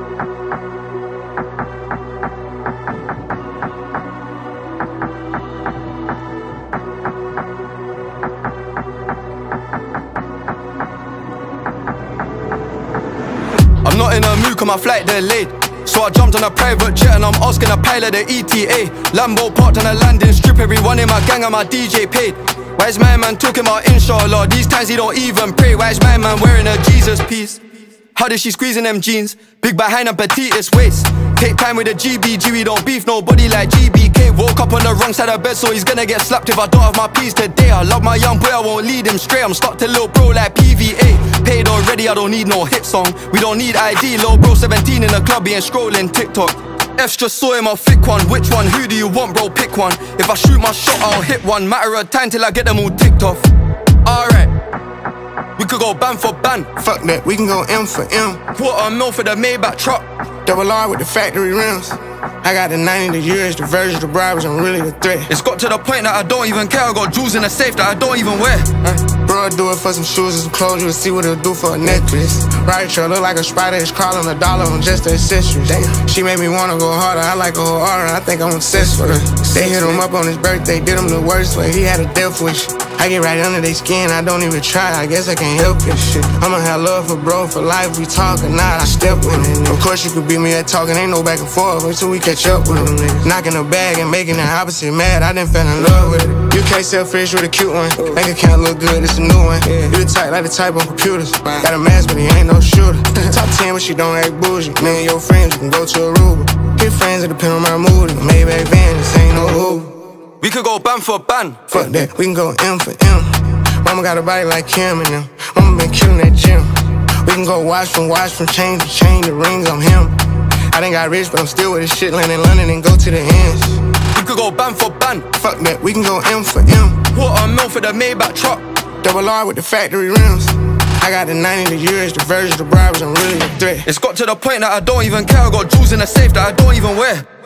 I'm not in a mood cause my flight delayed, so I jumped on a private jet and I'm asking a pilot the ETA. Lambo parked on a landing strip, everyone in my gang and my DJ paid. Why is my man talking about inshallah? These times he don't even pray. Why is my man wearing a Jesus piece? How did she squeeze in them jeans? Big behind and petitest waist. Take time with the GBG, we don't beef nobody like GBK. Woke up on the wrong side of bed, so he's gonna get slapped if I don't have my peace today. I love my young boy, I won't lead him straight. I'm stuck to little bro like PVA. Paid already, I don't need no hit song. We don't need ID, little bro 17 in the club, he ain't scrolling TikTok. F's just saw him, I'll thick one. Which one? Who do you want, bro? Pick one. If I shoot my shot, I'll hit one. Matter of time till I get them all ticked off. Alright, we could go band for band. Fuck that, we can go M for M. $250,000 for the Maybach truck. Double R with the factory rims. I got the 90, the years, the version, the bribes, I'm really the threat. It's got to the point that I don't even care. I got jewels in the safe that I don't even wear. Bro, I do it for some shoes and some clothes. You'll see what it'll do for a necklace. Right, you look like a spider, it's crawling $1 on just the accessories. Damn, she made me wanna go harder. I like a whole aura, I think I'm obsessed with her. They hit him up on his birthday, did him the worst way. He had a death wish. I get right under their skin, I don't even try. I guess I can't help it. Shit, I'ma have love for bro for life. We talk or not, I step with it. Of course you could beat me at talking, ain't no back and forth until we catch up with them niggas. Knocking the bag and making the opposite mad, I done fell in love with it. You can't sell fish with a cute one. Bank account look good, it's a new one. You the type like the type on computers. Got a mask but he ain't no shooter. Top 10 but she don't act bougie. Me and your friends, you can go to Aruba. Get friends, it depend on my mood. Maybach van, this ain't no Uber. We could go band for band. Fuck that, we can go M for M. Mama got a body like Kim and them. Mama been killing that gym. We can go watch from chain to chain, the rings on him. I done got rich, but I'm still with this shit, land in London and go to the ends. We could go band for band. Fuck that, we can go M for M. $250,000 for the Maybach truck. Double R with the factory rims. I got the 90, the years, the version, the bribes, I'm really the threat. It's got to the point that I don't even care. I got jewels in the safe that I don't even wear.